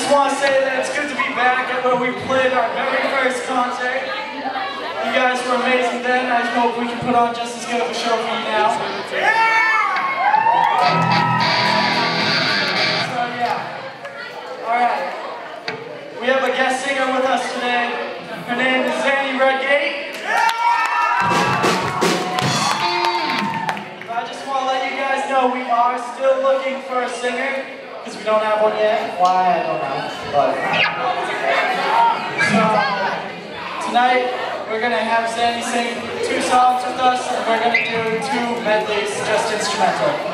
just want to say that it's good to be back at where we played our very first concert. You guys were amazing then. I hope we can put on just as good of a show for you now. So yeah. Alright. We have a guest singer with us today. Her name is Xannie Redgate. I just want to let you guys know we are still looking for a singer. Because we don't have one yet. Why, I don't know. But so tonight we're going to have Xannie sing 2 songs with us, and we're going to do 2 medleys, just instrumental.